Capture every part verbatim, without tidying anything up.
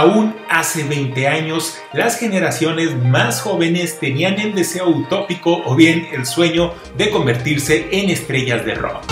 Aún hace veinte años, las generaciones más jóvenes tenían el deseo utópico o bien el sueño de convertirse en estrellas de rock.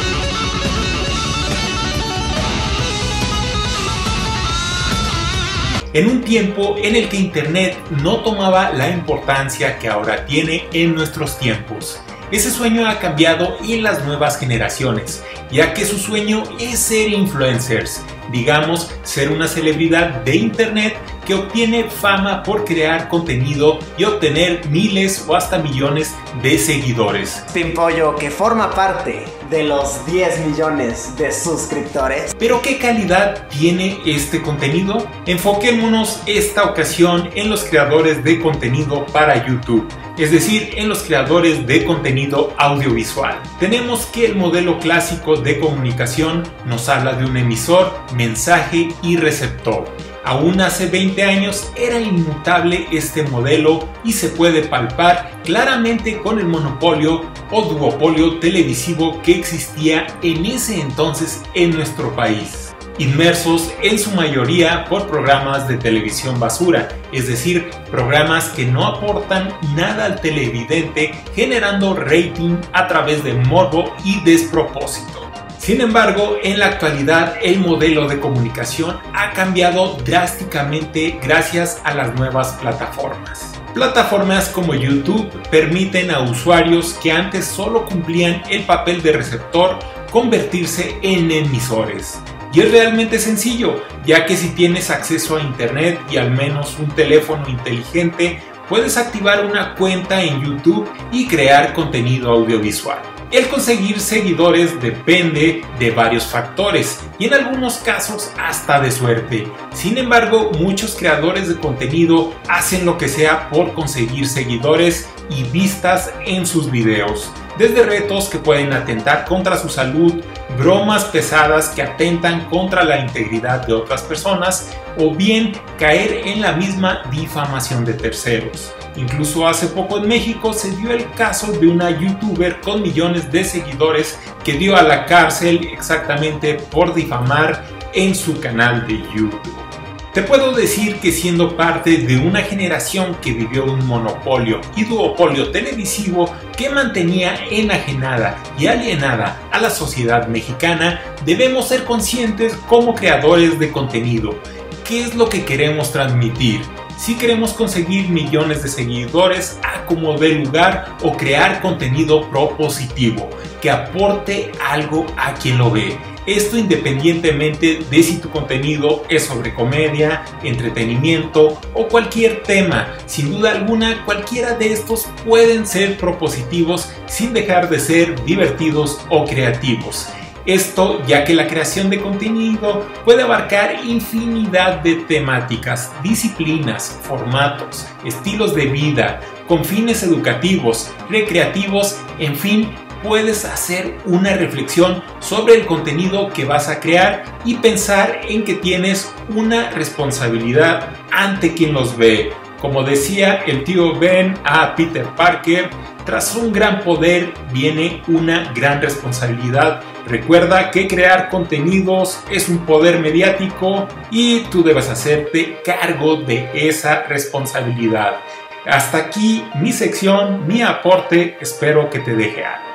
En un tiempo en el que Internet no tomaba la importancia que ahora tiene en nuestros tiempos. Ese sueño ha cambiado en las nuevas generaciones, ya que su sueño es ser influencers, digamos, ser una celebridad de Internet que obtiene fama por crear contenido y obtener miles o hasta millones de seguidores. Pimpollo, que forma parte de los diez millones de suscriptores. ¿Pero qué calidad tiene este contenido? Enfoquémonos esta ocasión en los creadores de contenido para YouTube, es decir, en los creadores de contenido audiovisual. Tenemos que el modelo clásico de comunicación nos habla de un emisor, mensaje y receptor. Aún hace veinte años era inmutable este modelo y se puede palpar claramente con el monopolio o duopolio televisivo que existía en ese entonces en nuestro país, inmersos en su mayoría por programas de televisión basura, es decir, programas que no aportan nada al televidente, generando rating a través de morbo y despropósito. Sin embargo, en la actualidad el modelo de comunicación ha cambiado drásticamente gracias a las nuevas plataformas. Plataformas como YouTube permiten a usuarios que antes solo cumplían el papel de receptor convertirse en emisores. Y es realmente sencillo, ya que si tienes acceso a Internet y al menos un teléfono inteligente, puedes activar una cuenta en YouTube y crear contenido audiovisual. El conseguir seguidores depende de varios factores y en algunos casos hasta de suerte. Sin embargo, muchos creadores de contenido hacen lo que sea por conseguir seguidores y vistas en sus videos. Desde retos que pueden atentar contra su salud, bromas pesadas que atentan contra la integridad de otras personas o bien caer en la misma difamación de terceros. Incluso hace poco en México se dio el caso de una youtuber con millones de seguidores que dio a la cárcel exactamente por difamar en su canal de YouTube. Te puedo decir que siendo parte de una generación que vivió un monopolio y duopolio televisivo que mantenía enajenada y alienada a la sociedad mexicana, debemos ser conscientes como creadores de contenido. ¿Qué es lo que queremos transmitir? Si queremos conseguir millones de seguidores a como dé lugar o crear contenido propositivo que aporte algo a quien lo ve. Esto independientemente de si tu contenido es sobre comedia, entretenimiento o cualquier tema. Sin duda alguna, cualquiera de estos pueden ser propositivos sin dejar de ser divertidos o creativos. Esto ya que la creación de contenido puede abarcar infinidad de temáticas, disciplinas, formatos, estilos de vida, con fines educativos, recreativos, en fin, puedes hacer una reflexión sobre el contenido que vas a crear y pensar en que tienes una responsabilidad ante quien los ve. Como decía el tío Ben a Peter Parker, tras un gran poder viene una gran responsabilidad. Recuerda que crear contenidos es un poder mediático y tú debes hacerte cargo de esa responsabilidad. Hasta aquí mi sección, mi aporte, espero que te deje algo.